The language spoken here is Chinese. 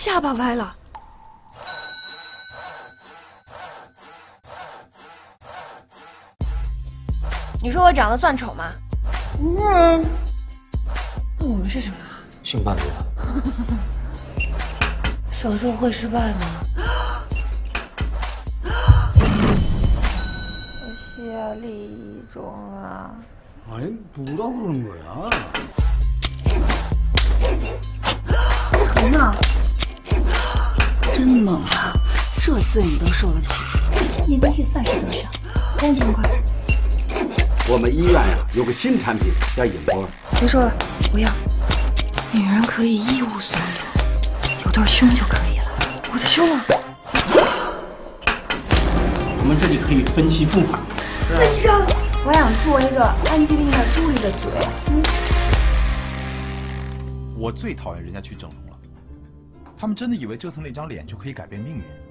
下巴歪了。你说我长得算丑吗？ 那我们是什么？ 性伴侣。 手术会失败吗？ 下痢一种啊。 아니뭐라그러는거야 疼啊！真猛啊！这罪你都受得起？年金预算是多少？3000块。 我们医院呀有个新产品叫影波。 别说了，不要。女人可以一无所有，有对胸就可以了。我的胸啊！ 我们这里可以分期付款。 医生，我想做一个安吉丽娜·朱莉的嘴。 我最讨厌人家去整容了，他们真的以为折腾那张脸就可以改变命运。